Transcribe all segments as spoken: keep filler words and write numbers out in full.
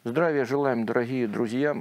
Здравия желаем, дорогие друзья.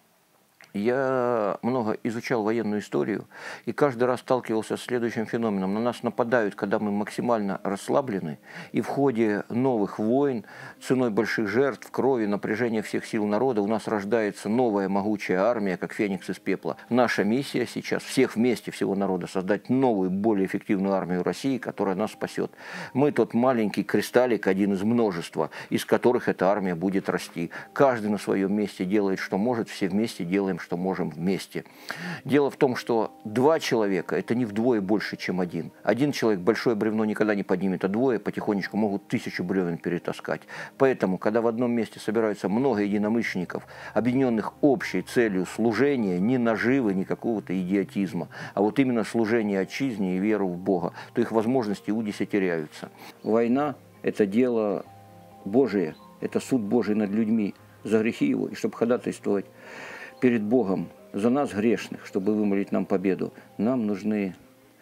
Я много изучал военную историю и каждый раз сталкивался с следующим феноменом. На нас нападают, когда мы максимально расслаблены, и в ходе новых войн, ценой больших жертв, крови, напряжения всех сил народа у нас рождается новая могучая армия, как феникс из пепла. Наша миссия сейчас, всех вместе, всего народа, создать новую, более эффективную армию России, которая нас спасет. Мы тот маленький кристаллик, один из множества, из которых эта армия будет расти. Каждый на своем месте делает, что может, все вместе делаем, что можем вместе. Дело в том, что два человека – это не вдвое больше, чем один. Один человек большое бревно никогда не поднимет, а двое потихонечку могут тысячу бревен перетаскать. Поэтому, когда в одном месте собираются много единомышленников, объединенных общей целью служения, ни наживы, ни какого-то идиотизма, а вот именно служение отчизне и веру в Бога, то их возможности удесятеряются. Война – это дело Божие, это суд Божий над людьми за грехи его, и чтобы ходатайствовать перед Богом за нас грешных, чтобы вымолить нам победу, нам нужны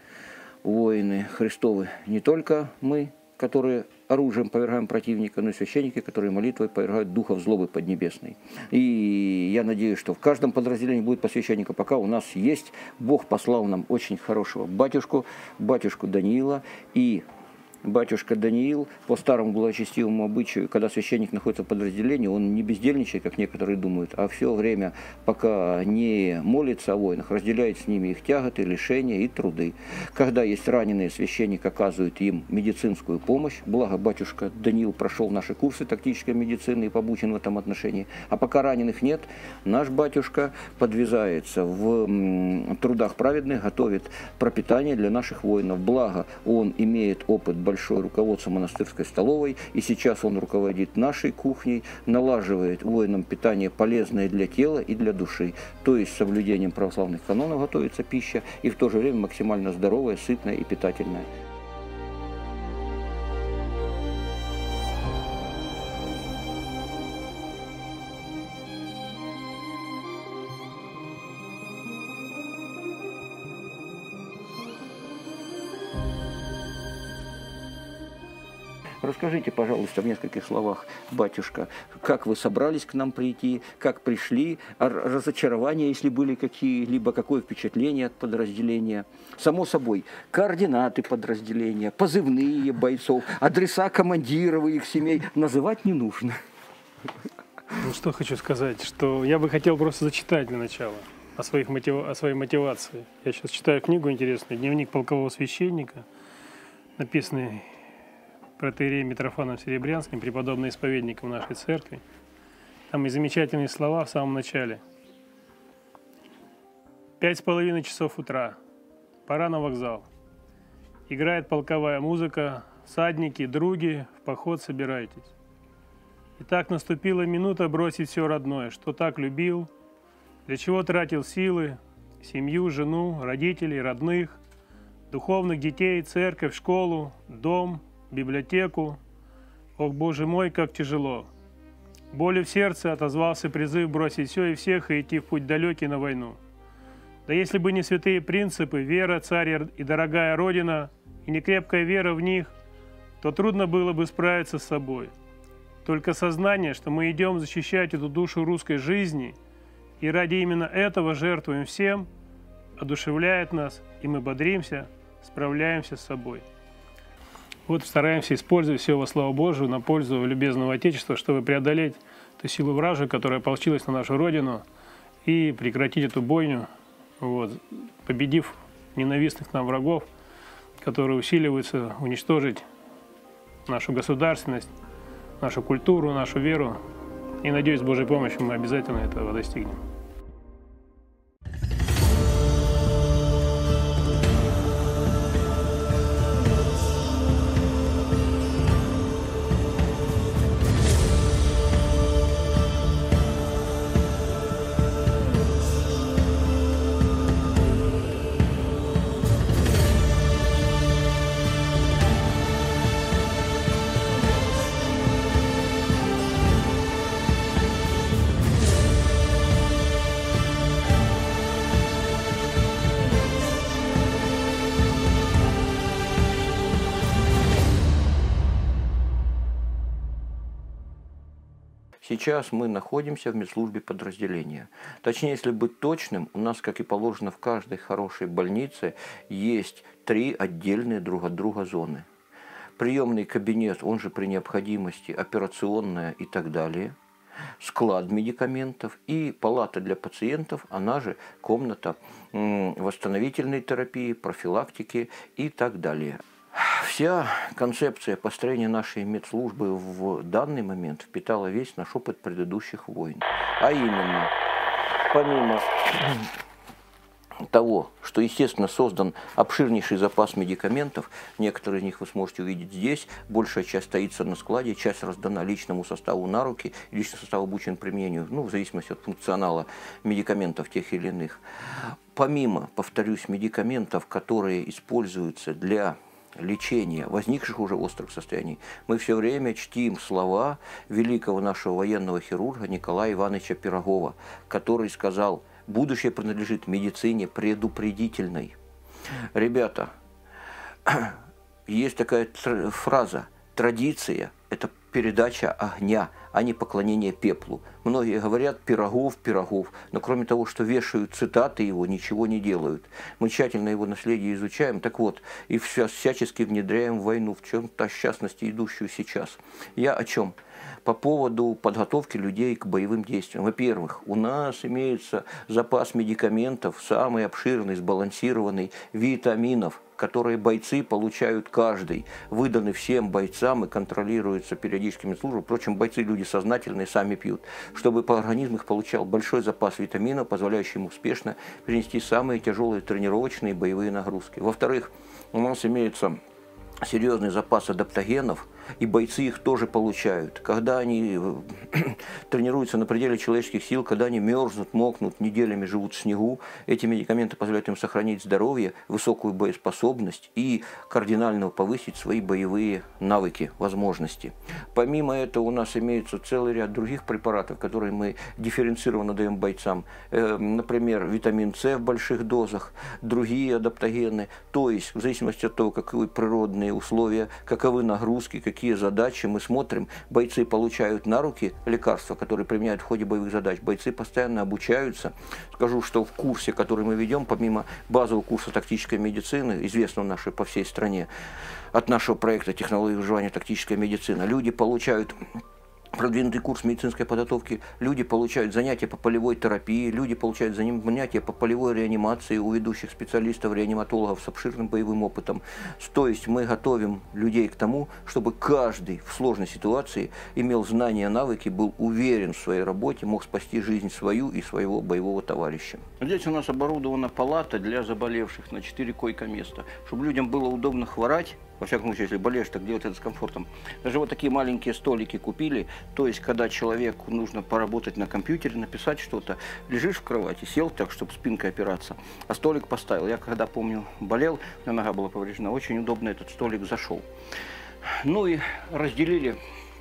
воины Христовы. Не только мы, которые оружием повергаем противника, но и священники, которые молитвой повергают духов злобы поднебесной. И я надеюсь, что в каждом подразделении будет по священнику, пока у нас есть. Бог послал нам очень хорошего батюшку, батюшку Даниила, и батюшка Даниил, по старому благочестивому обычаю, когда священник находится в подразделении, он не бездельничает, как некоторые думают, а все время, пока не молится о воинах, разделяет с ними их тяготы, лишения и труды. Когда есть раненые, священник оказывает им медицинскую помощь. Благо, батюшка Даниил прошел наши курсы тактической медицины и побучен в этом отношении. А пока раненых нет, наш батюшка подвязается в трудах праведных, готовит пропитание для наших воинов. Благо, он имеет опыт большое руководство монастырской столовой, и сейчас он руководит нашей кухней, налаживает воинам питание полезное для тела и для души, то есть с соблюдением православных канонов готовится пища, и в то же время максимально здоровая, сытная и питательная. Расскажите, пожалуйста, в нескольких словах, батюшка, как вы собрались к нам прийти, как пришли, разочарования, если были какие-либо, какое впечатление от подразделения. Само собой, координаты подразделения, позывные бойцов, адреса командиров и их семей называть не нужно. Ну, что хочу сказать, что я бы хотел просто зачитать для начала о, своих мотив... о своей мотивации. Я сейчас читаю книгу интересную «Дневник полкового священника», написанный протоиереем Митрофаном Серебрянским, преподобным исповедником нашей церкви. Там и замечательные слова в самом начале. Пять с половиной часов утра. Пора на вокзал. Играет полковая музыка. Всадники, други, в поход собирайтесь. И так наступила минута бросить все родное, что так любил, для чего тратил силы, семью, жену, родителей, родных, духовных детей, церковь, школу, дом, библиотеку. Ох, Боже мой, как тяжело. Болью в сердце отозвался призыв бросить все и всех и идти в путь далекий на войну. Да если бы не святые принципы, вера, царь и дорогая Родина, и не крепкая вера в них, то трудно было бы справиться с собой. Только сознание, что мы идем защищать эту душу русской жизни, и ради именно этого жертвуем всем, одушевляет нас, и мы бодримся, справляемся с собой. Вот стараемся использовать все во славу Божию на пользу любезного Отечества, чтобы преодолеть ту силу вражию, которая ополчилась на нашу Родину, и прекратить эту бойню, вот, победив ненавистных нам врагов, которые усиливаются уничтожить нашу государственность, нашу культуру, нашу веру. И, надеюсь, с Божьей помощью мы обязательно этого достигнем. Сейчас мы находимся в медслужбе подразделения. Точнее, если быть точным, у нас, как и положено в каждой хорошей больнице, есть три отдельные друг от друга зоны. Приемный кабинет, он же при необходимости, операционная и так далее. Склад медикаментов и палата для пациентов, она же комната восстановительной терапии, профилактики и так далее. Вся концепция построения нашей медслужбы в данный момент впитала весь наш опыт предыдущих войн. А именно, помимо того, что, естественно, создан обширнейший запас медикаментов, некоторые из них вы сможете увидеть здесь, большая часть стоится на складе, часть раздана личному составу на руки, личный состав обучен применению, ну, в зависимости от функционала медикаментов тех или иных. Помимо, повторюсь, медикаментов, которые используются для лечения возникших уже острых состояний, мы все время чтим слова великого нашего военного хирурга Николая Ивановича Пирогова, который сказал: будущее принадлежит медицине предупредительной. Ребята, есть такая фраза: традиция – это передача огня, а не поклонение пеплу. Многие говорят: Пирогов, Пирогов, но кроме того, что вешают цитаты его, ничего не делают. Мы тщательно его наследие изучаем, так вот, и всячески внедряем в войну, в чем-то, в частности, идущую сейчас. Я о чем? По поводу подготовки людей к боевым действиям. Во-первых, у нас имеется запас медикаментов, самый обширный, сбалансированный, витаминов, которые бойцы получают каждый, выданы всем бойцам и контролируются периодическими службами. Впрочем, бойцы люди сознательные, сами пьют, чтобы организм их получал большой запас витаминов, позволяющий ему успешно перенести самые тяжелые тренировочные боевые нагрузки. Во-вторых, у нас имеется серьезный запас адаптогенов, и бойцы их тоже получают. Когда они тренируются на пределе человеческих сил, когда они мерзнут, мокнут, неделями живут в снегу, эти медикаменты позволяют им сохранить здоровье, высокую боеспособность и кардинально повысить свои боевые навыки, возможности. Помимо этого у нас имеется целый ряд других препаратов, которые мы дифференцированно даем бойцам. Например, витамин С в больших дозах, другие адаптогены. То есть, в зависимости от того, каковы природные условия, каковы нагрузки, какие какие задачи мы смотрим, бойцы получают на руки лекарства, которые применяют в ходе боевых задач. Бойцы постоянно обучаются. Скажу, что в курсе, который мы ведем, помимо базового курса тактической медицины, известного нашей по всей стране, от нашего проекта «Технологии выживания. Тактическая медицина», люди получают продвинутый курс медицинской подготовки, люди получают занятия по полевой терапии, люди получают занятия по полевой реанимации у ведущих специалистов, реаниматологов с обширным боевым опытом. То есть мы готовим людей к тому, чтобы каждый в сложной ситуации имел знания, навыки, был уверен в своей работе, мог спасти жизнь свою и своего боевого товарища. Здесь у нас оборудована палата для заболевших на четыре койко-места, чтобы людям было удобно хворать. Во всяком случае, если болеешь, так делать это с комфортом. Даже вот такие маленькие столики купили. То есть, когда человеку нужно поработать на компьютере, написать что-то, лежишь в кровати, сел так, чтобы спинкой опираться, а столик поставил. Я, когда, помню, болел, у меня нога была повреждена, очень удобно этот столик зашел. Ну и разделили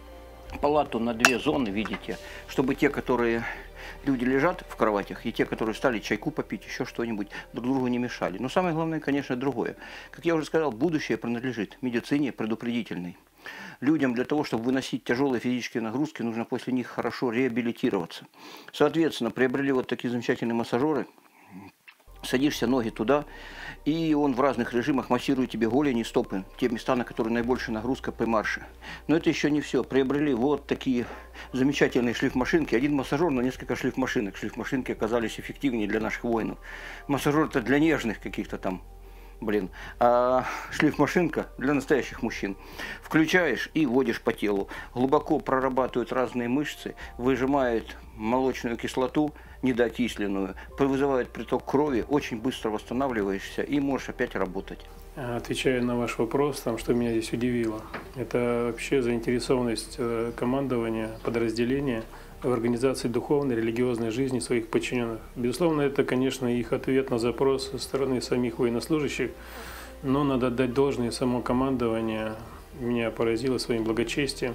палату на две зоны, видите, чтобы те, которые... Люди лежат в кроватях, и те, которые стали чайку попить, еще что-нибудь, друг другу не мешали. Но самое главное, конечно, другое. Как я уже сказал, будущее принадлежит медицине предупредительной. Людям для того, чтобы выносить тяжелые физические нагрузки, нужно после них хорошо реабилитироваться. Соответственно, приобрели вот такие замечательные массажеры. Садишься, ноги туда, и он в разных режимах массирует тебе голени, стопы, те места, на которые наибольшая нагрузка при марше. Но это еще не все. Приобрели вот такие замечательные шлифмашинки. Один массажер, но несколько шлифмашинок. Шлифмашинки оказались эффективнее для наших воинов. Массажер это для нежных каких-то там, блин, а шлифмашинка для настоящих мужчин. Включаешь и вводишь по телу. Глубоко прорабатывают разные мышцы, выжимает молочную кислоту, недоокисленную, вызывает приток крови, очень быстро восстанавливаешься и можешь опять работать. Отвечая на ваш вопрос, там, что меня здесь удивило, это вообще заинтересованность командования, подразделения в организации духовной, религиозной жизни своих подчиненных. Безусловно, это, конечно, их ответ на запрос со стороны самих военнослужащих, но надо отдать должное само командование. Меня поразило своим благочестием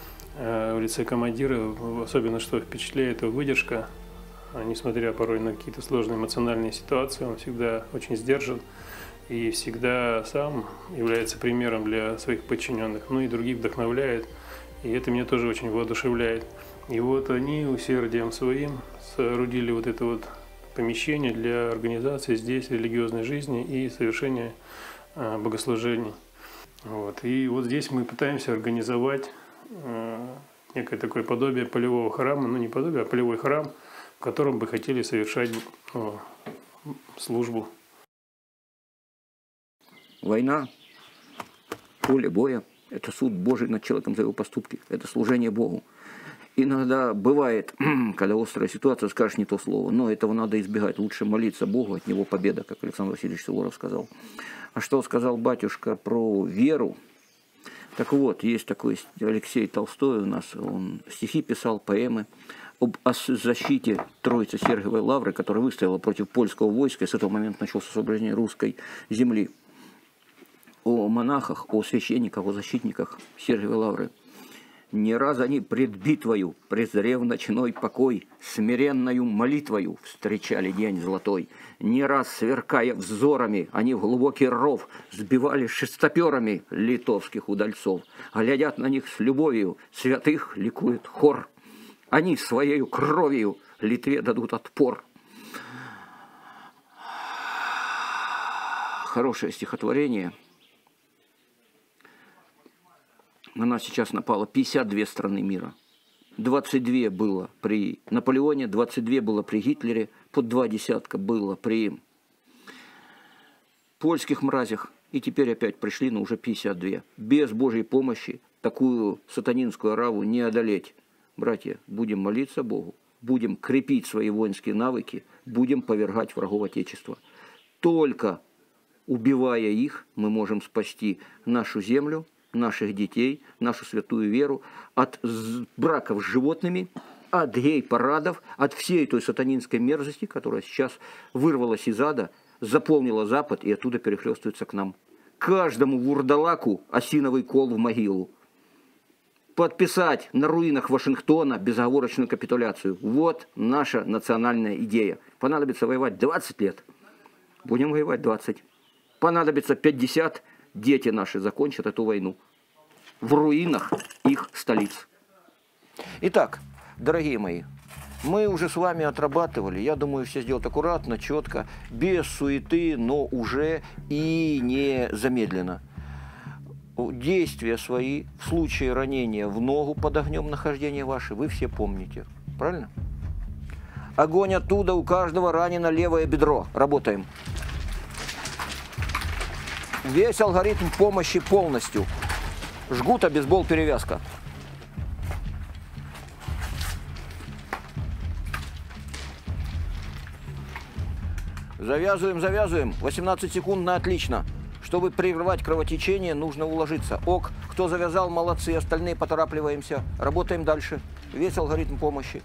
в лице командира, особенно что впечатляет его выдержка. Несмотря порой на какие-то сложные эмоциональные ситуации, он всегда очень сдержан и всегда сам является примером для своих подчиненных, ну и других вдохновляет, и это меня тоже очень воодушевляет. И вот они усердием своим соорудили вот это вот помещение для организации здесь религиозной жизни и совершения э, богослужений. Вот. И вот здесь мы пытаемся организовать э, некое такое подобие полевого храма, ну не подобие, а полевой храм, в котором бы хотели совершать э, службу. Война, поле боя – это суд Божий над человеком за его поступки, это служение Богу. Иногда бывает, когда острая ситуация, скажешь не то слово, но этого надо избегать. Лучше молиться Богу, от него победа, как Александр Васильевич Суворов сказал. А что сказал батюшка про веру? Так вот, есть такой Алексей Толстой у нас, он стихи писал, поэмы об защите Троицы Сергиевой Лавры, которая выстояла против польского войска, и с этого момента началось освобождение русской земли. О монахах, о священниках, о защитниках Сергиевой Лавры. Не раз они пред битвою, презрев ночной покой, смиренною молитвою встречали день золотой. Не раз, сверкая взорами, они в глубокий ров сбивали шестоперами литовских удальцов. Глядят на них с любовью, святых ликует хор. Они своею кровью Литве дадут отпор. Хорошее стихотворение. На нас сейчас напало пятьдесят две страны мира. двадцать две было при Наполеоне, двадцать две было при Гитлере, под два десятка было при польских мразях. И теперь опять пришли, но уже пятьдесят две. Без Божьей помощи такую сатанинскую ораву не одолеть. Братья, будем молиться Богу, будем крепить свои воинские навыки, будем повергать врагов Отечества. Только убивая их, мы можем спасти нашу землю, наших детей, нашу святую веру от браков с животными, от гей-парадов, от всей той сатанинской мерзости, которая сейчас вырвалась из ада, заполнила Запад и оттуда перехлестывается к нам. Каждому вурдалаку осиновый кол в могилу. Подписать на руинах Вашингтона безоговорочную капитуляцию. Вот наша национальная идея. Понадобится воевать двадцать лет. Будем воевать двадцать. Понадобится пятьдесят. Дети наши закончат эту войну в руинах их столиц. Итак, дорогие мои, мы уже с вами отрабатывали, я думаю, все сделать аккуратно, четко, без суеты, но уже и не замедленно. Действия свои в случае ранения в ногу под огнем нахождения ваши вы все помните. Правильно? Огонь оттуда, у каждого ранено левое бедро. Работаем. Весь алгоритм помощи полностью. Жгут, обезбол, перевязка. Завязываем, завязываем. восемнадцать секунд на отлично. Чтобы прервать кровотечение, нужно уложиться. Ок, кто завязал, молодцы, остальные поторапливаемся. Работаем дальше. Весь алгоритм помощи.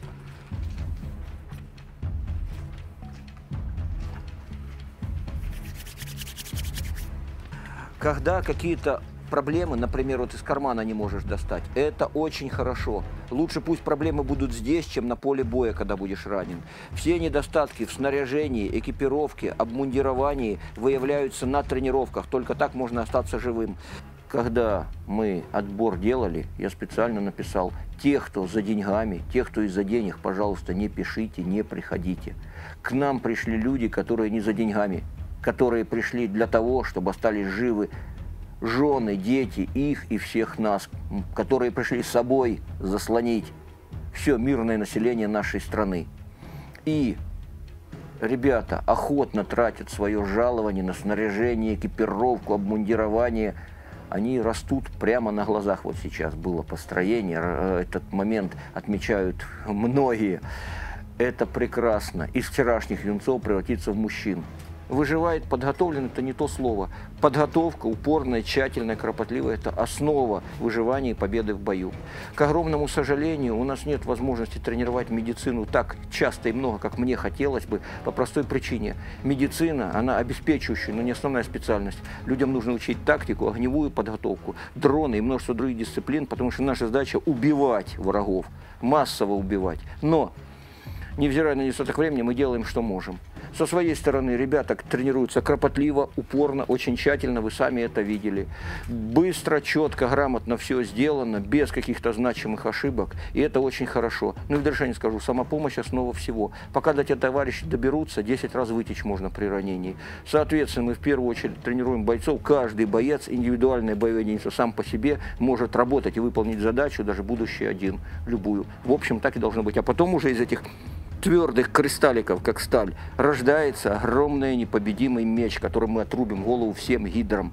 Когда какие-то проблемы, например, вот из кармана не можешь достать, это очень хорошо. Лучше пусть проблемы будут здесь, чем на поле боя, когда будешь ранен. Все недостатки в снаряжении, экипировке, обмундировании выявляются на тренировках. Только так можно остаться живым. Когда мы отбор делали, я специально написал: тех, кто за деньгами, тех, кто из-за денег, пожалуйста, не пишите, не приходите. К нам пришли люди, которые не за деньгами, которые пришли для того, чтобы остались живы жены, дети, их и всех нас, которые пришли с собой заслонить все мирное население нашей страны. И ребята охотно тратят свое жалование на снаряжение, экипировку, обмундирование. Они растут прямо на глазах. Вот сейчас было построение, этот момент отмечают многие. Это прекрасно. Из вчерашних юнцов превратиться в мужчин. Выживает подготовлен, это не то слово. Подготовка упорная, тщательная, кропотливая – это основа выживания и победы в бою. К огромному сожалению, у нас нет возможности тренировать медицину так часто и много, как мне хотелось бы, по простой причине. Медицина, она обеспечивающая, но не основная специальность. Людям нужно учить тактику, огневую подготовку, дроны и множество других дисциплин, потому что наша задача – убивать врагов, массово убивать. Но, невзирая на недостаток времени, мы делаем, что можем. Со своей стороны ребята тренируются кропотливо, упорно, очень тщательно, вы сами это видели. Быстро, четко, грамотно все сделано, без каких-то значимых ошибок, и это очень хорошо. Ну и в довершение скажу, самопомощь – основа всего. Пока до тебя товарищи доберутся, десять раз вытечь можно при ранении. Соответственно, мы в первую очередь тренируем бойцов. Каждый боец, индивидуальная боевая единица, сам по себе может работать и выполнить задачу, даже будучи один, любую. В общем, так и должно быть. А потом уже из этих твердых кристалликов, как сталь, рождается огромный непобедимый меч, которым мы отрубим голову всем гидрам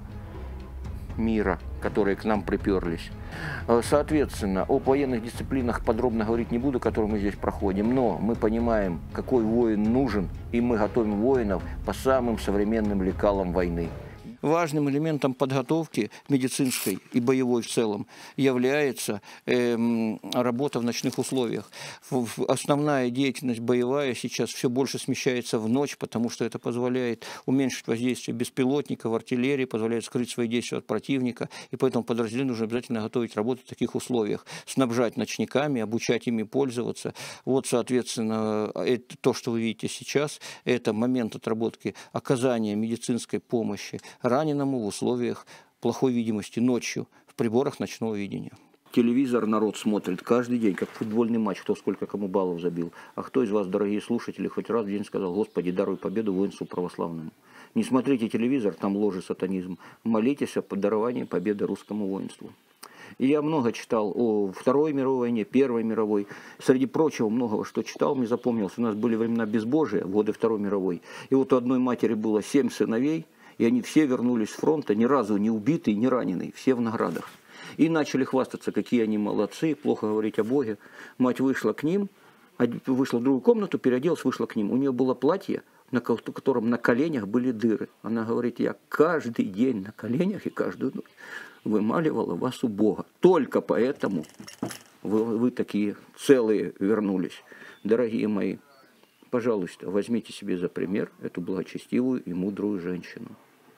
мира, которые к нам приперлись. Соответственно, о военных дисциплинах подробно говорить не буду, которые мы здесь проходим, но мы понимаем, какой воин нужен, и мы готовим воинов по самым современным лекалам войны. Важным элементом подготовки медицинской и боевой в целом является э, работа в ночных условиях. Основная деятельность боевая сейчас все больше смещается в ночь, потому что это позволяет уменьшить воздействие беспилотников, артиллерии, позволяет скрыть свои действия от противника, и поэтому подразделению нужно обязательно готовить работу в таких условиях, снабжать ночниками, обучать ими пользоваться. Вот, соответственно, это, то, что вы видите сейчас, это момент отработки оказания медицинской помощи раненому в условиях плохой видимости ночью в приборах ночного видения. Телевизор народ смотрит каждый день, как футбольный матч, кто сколько кому баллов забил. А кто из вас, дорогие слушатели, хоть раз в день сказал: «Господи, даруй победу воинству православному»? Не смотрите телевизор, там ложь и сатанизм. Молитесь о даровании победы русскому воинству. И я много читал о Второй мировой войне, Первой мировой. Среди прочего многого, что читал, мне запомнилось. У нас были времена безбожия, в годы Второй мировой. И вот у одной матери было семь сыновей, и они все вернулись с фронта, ни разу не убитые, не раненые, все в наградах. И начали хвастаться, какие они молодцы, плохо говорить о Боге. Мать вышла к ним, вышла в другую комнату, переоделась, вышла к ним. У нее было платье, на котором на коленях были дыры. Она говорит: я каждый день на коленях и каждую ночь вымаливала вас у Бога. Только поэтому вы, вы такие целые вернулись. Дорогие мои, пожалуйста, возьмите себе за пример эту благочестивую и мудрую женщину.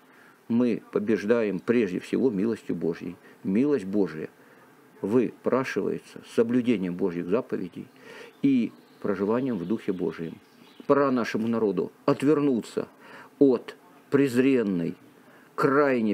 Мы побеждаем прежде всего милостью Божьей. Милость Божия выпрашивается соблюдением Божьих заповедей и проживанием в Духе Божьем. Пора нашему народу отвернуться от презренной, крайне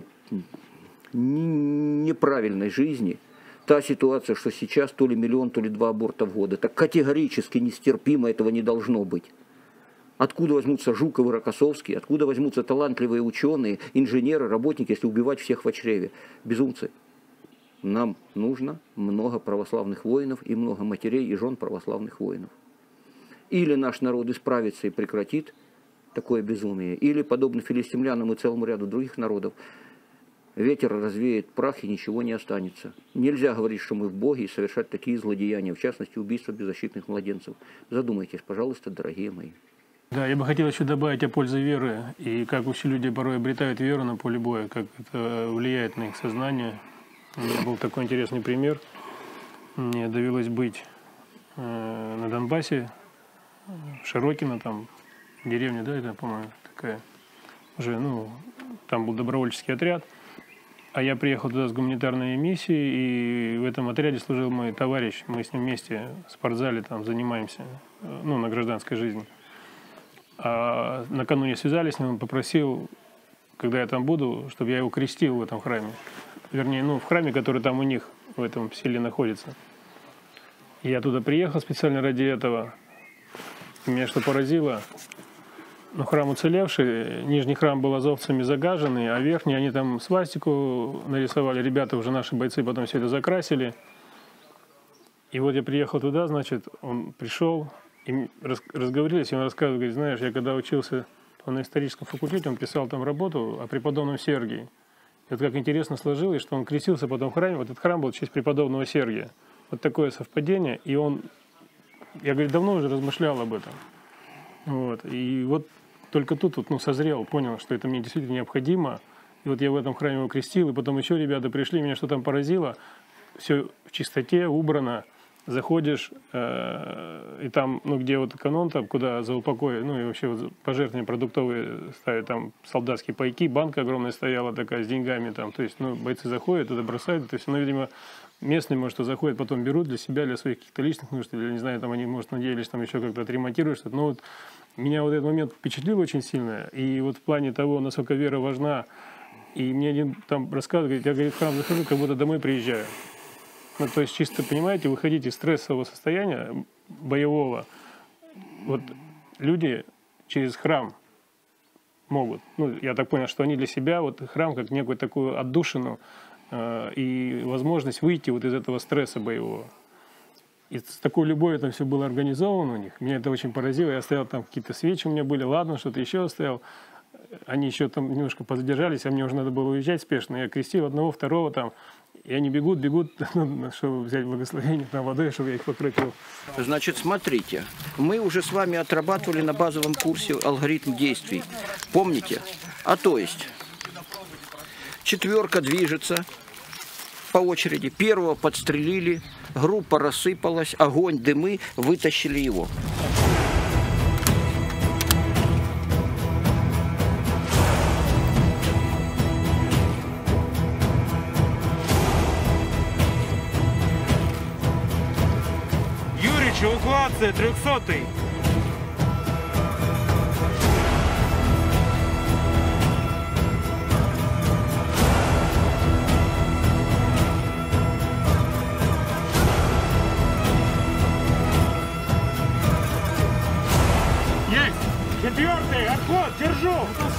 неправильной жизни. Та ситуация, что сейчас то ли миллион, то ли два аборта в год, это категорически нестерпимо, этого не должно быть. Откуда возьмутся Жуков и Рокоссовский, откуда возьмутся талантливые ученые, инженеры, работники, если убивать всех в чреве? Безумцы. Нам нужно много православных воинов и много матерей и жен православных воинов. Или наш народ исправится и прекратит такое безумие, или, подобно филистимлянам и целому ряду других народов, ветер развеет прах и ничего не останется. Нельзя говорить, что мы в Боге, и совершать такие злодеяния, в частности, убийство беззащитных младенцев. Задумайтесь, пожалуйста, дорогие мои. Да, я бы хотел еще добавить о пользе веры, и как вообще люди порой обретают веру на поле боя, как это влияет на их сознание. У меня был такой интересный пример. Мне довелось быть э, на Донбассе, Широкино, там, деревня, да, это, по-моему, такая, уже, ну, там был добровольческий отряд, а я приехал туда с гуманитарной миссией, и в этом отряде служил мой товарищ, мы с ним вместе в спортзале там занимаемся, ну, на гражданской жизни. А накануне связались с ним, он попросил, когда я там буду, чтобы я его крестил в этом храме. Вернее, ну, в храме, который там у них, в этом селе находится. Я туда приехал специально ради этого. И меня что поразило, ну, храм уцелевший, нижний храм был азовцами загаженный, а верхний они там свастику нарисовали, ребята, уже наши бойцы потом все это закрасили. И вот я приехал туда, значит, он пришел, и разговорились, и он рассказывает, говорит: знаешь, я когда учился на историческом факультете, он писал там работу о преподобном Сергии. И вот как интересно сложилось, что он крестился потом в храме, вот этот храм был в честь преподобного Сергия. Вот такое совпадение, и он, я, говорит, давно уже размышлял об этом. Вот, и вот только тут вот, ну, созрел, понял, что это мне действительно необходимо. И вот я в этом храме его крестил, и потом еще ребята пришли, меня что там поразило, все в чистоте, убрано. Заходишь, э, и там, ну, где вот эконом, там, куда за упокой, ну, и вообще вот пожертвования продуктовые ставят, там солдатские пайки, банка огромная стояла такая с деньгами, там, то есть, ну, бойцы заходят, туда бросают, то есть, ну, видимо, местные, может, что заходят, потом берут для себя, для своих каких-то личных нужд, или, не знаю, там, они, может, надеялись, там, еще как-то отремонтируют что-то, ну, вот, Меня вот этот момент впечатлил очень сильно. И вот в плане того, насколько вера важна. И мне один там рассказывает, я, говорит, в храм захожу, как будто домой приезжаю. Ну, то есть, чисто, понимаете, выходить из стрессового состояния, боевого, вот люди через храм могут. Ну, я так понял, что они для себя, вот храм, как некую такую отдушину э, и возможность выйти вот из этого стресса боевого. И с такой любовью это все было организовано у них. Меня это очень поразило. Я оставил там какие-то свечи у меня были, ладно, что-то еще оставил. Они еще там немножко позадержались, а мне уже надо было уезжать спешно. Я крестил одного, второго там. И они бегут, бегут, чтобы взять благословение на водой, чтобы я их покрутил. Значит, смотрите, мы уже с вами отрабатывали на базовом курсе алгоритм действий. Помните? А то есть, четверка движется по очереди. Первого подстрелили, группа рассыпалась, огонь, дымы, вытащили его. Эвакуация, трехсотый. Есть! Четвертый, отход, держу!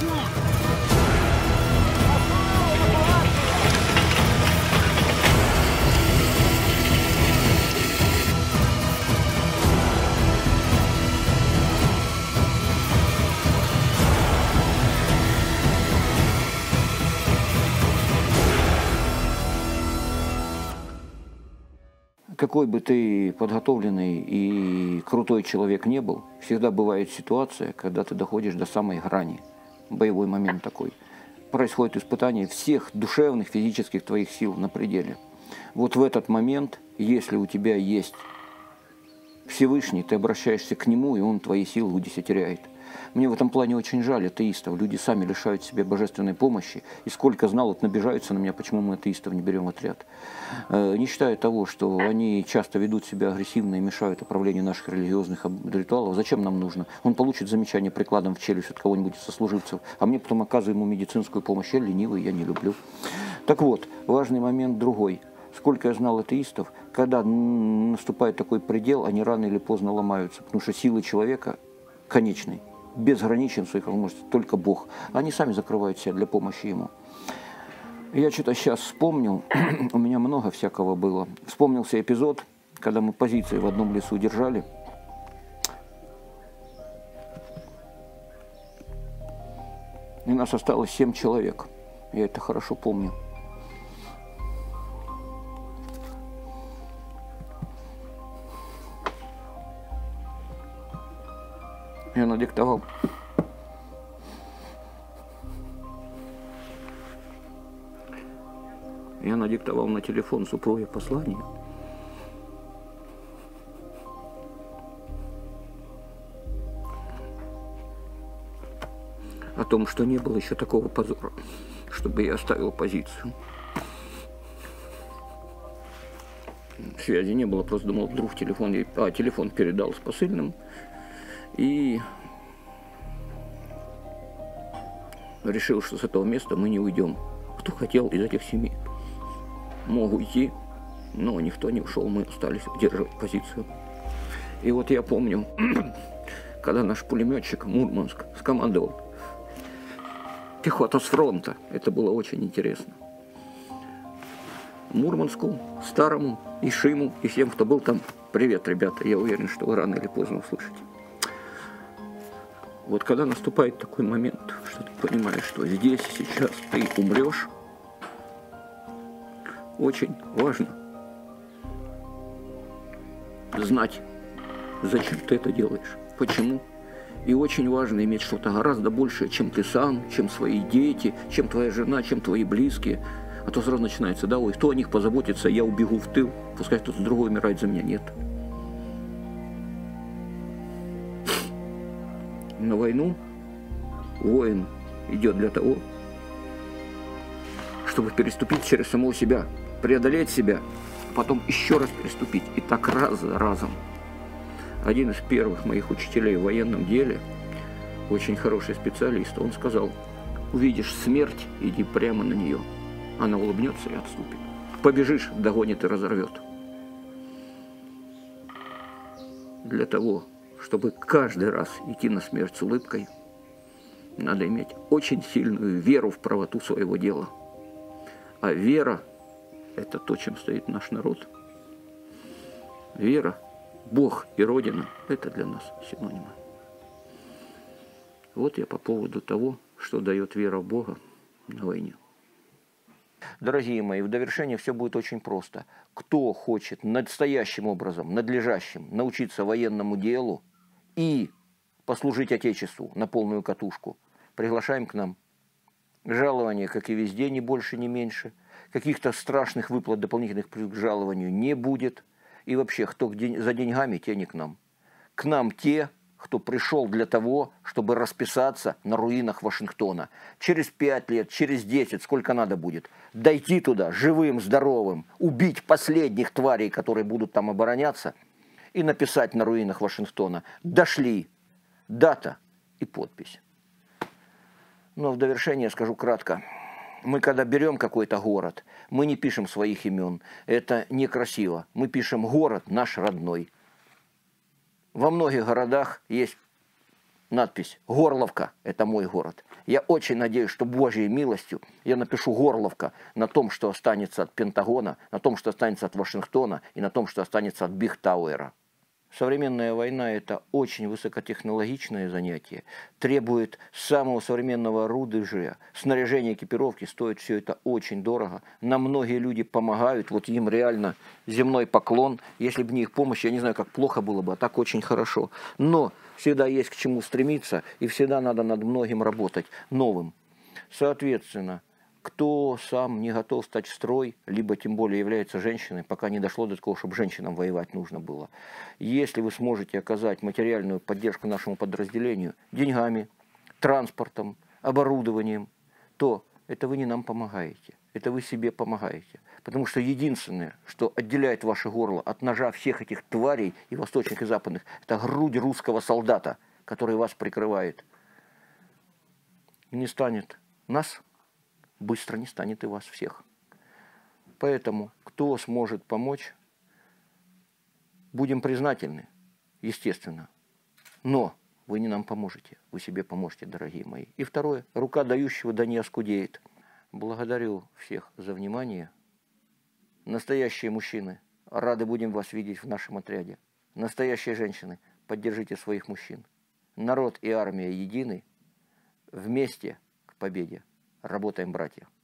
Какой бы ты подготовленный и крутой человек не был, всегда бывает ситуация, когда ты доходишь до самой грани. Боевой момент такой. Происходит испытание всех душевных, физических твоих сил на пределе. Вот в этот момент, если у тебя есть Всевышний, ты обращаешься к Нему, и Он твои силы удесятеряет. Мне в этом плане очень жаль атеистов. Люди сами лишают себе божественной помощи. И сколько знал, вот набежаются на меня, почему мы атеистов не берем в отряд. Э, не считая того, что они часто ведут себя агрессивно и мешают управлению наших религиозных ритуалов. Зачем нам нужно? Он получит замечание прикладом в челюсть от кого-нибудь из сослуживцев, а мне потом оказываем ему медицинскую помощь. Я ленивый, я не люблю. Так вот, важный момент другой. Сколько я знал атеистов, когда наступает такой предел, они рано или поздно ломаются, потому что силы человека конечной. Безграничен в своих возможностях, только Бог. Они сами закрывают себя для помощи Ему. Я что-то сейчас вспомнил, у меня много всякого было. Вспомнился эпизод, когда мы позиции в одном лесу держали. И нас осталось семь человек. Я это хорошо помню. Я надиктовал. Я надиктовал на телефон супруге послание. О том, что не было еще такого позора, чтобы я оставил позицию. Связи не было, просто думал, вдруг телефон... А, телефон передал с посыльным. И решил, что с этого места мы не уйдем. Кто хотел из этих семи, мог уйти, но никто не ушел, мы остались удерживать позицию. И вот я помню, когда наш пулеметчик Мурманск скомандовал пехоту с фронта, это было очень интересно. Мурманску, Старому, Ишиму и всем, кто был там, привет, ребята, я уверен, что вы рано или поздно услышите. Вот когда наступает такой момент, что ты понимаешь, что здесь, сейчас ты умрешь, очень важно знать, зачем ты это делаешь, почему. И очень важно иметь что-то гораздо большее, чем ты сам, чем свои дети, чем твоя жена, чем твои близкие. А то сразу начинается, да, ой, кто о них позаботится, я убегу в тыл, пускай кто-то другой умирает за меня. Нет. На войну воин идет для того, чтобы переступить через самого себя, преодолеть себя, потом еще раз переступить, и так раз за разом. Один из первых моих учителей в военном деле, очень хороший специалист, он сказал: увидишь смерть, иди прямо на нее. Она улыбнется и отступит. Побежишь, догонит и разорвет. Для того, чтобы каждый раз идти на смерть с улыбкой, надо иметь очень сильную веру в правоту своего дела. А вера – это то, чем стоит наш народ. Вера, Бог и Родина – это для нас синонимы. Вот я по поводу того, что дает вера в Бога на войне. Дорогие мои, в довершение все будет очень просто. Кто хочет настоящим образом, надлежащим научиться военному делу и послужить Отечеству на полную катушку, приглашаем к нам. Жалование, как и везде, ни больше, ни меньше. Каких-то страшных выплат дополнительных плюс к жалованию не будет. И вообще, кто за деньгами, те не к нам. К нам те, кто пришел для того, чтобы расписаться на руинах Вашингтона. Через пять лет, через десять, сколько надо будет. Дойти туда живым, здоровым, убить последних тварей, которые будут там обороняться, и написать на руинах Вашингтона: дошли, дата и подпись. Но в довершение скажу кратко. Мы когда берем какой-то город, мы не пишем своих имен. Это некрасиво. Мы пишем город наш родной. Во многих городах есть надпись «Горловка» – это мой город. Я очень надеюсь, что Божьей милостью я напишу «Горловка» на том, что останется от Пентагона, на том, что останется от Вашингтона и на том, что останется от Биг-Тауэра. Современная война – это очень высокотехнологичное занятие, требует самого современного оружия, снаряжения, экипировки, стоит все это очень дорого. Нам многие люди помогают, вот им реально земной поклон. Если бы не их помощь, я не знаю, как плохо было бы, а так очень хорошо. Но всегда есть к чему стремиться, и всегда надо над многим работать новым. Соответственно, кто сам не готов стать в строй, либо тем более является женщиной, пока не дошло до такого, чтобы женщинам воевать нужно было. Если вы сможете оказать материальную поддержку нашему подразделению деньгами, транспортом, оборудованием, то это вы не нам помогаете, это вы себе помогаете. Потому что единственное, что отделяет ваше горло от ножа всех этих тварей, и восточных, и западных, это грудь русского солдата, который вас прикрывает. И не станет нас, быстро не станет и вас всех. Поэтому, кто сможет помочь, будем признательны, естественно. Но вы не нам поможете, вы себе поможете, дорогие мои. И второе, рука дающего да не оскудеет. Благодарю всех за внимание. Настоящие мужчины, рады будем вас видеть в нашем отряде. Настоящие женщины, поддержите своих мужчин. Народ и армия едины, вместе к победе. Работаем, братья.